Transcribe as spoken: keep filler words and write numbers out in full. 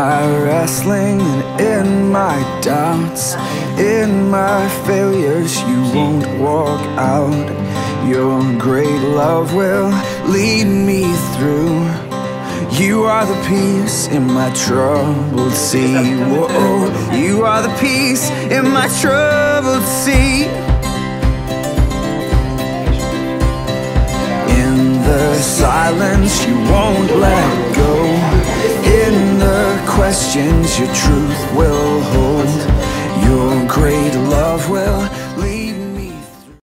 my wrestling and in my doubts, in my failures, you won't walk out. Your great love will lead me through. You are the peace in my troubled sea. Whoa, you are the peace in my troubled sea. In the silence, you won't let go. In the questions, your truth will hold. Your great love will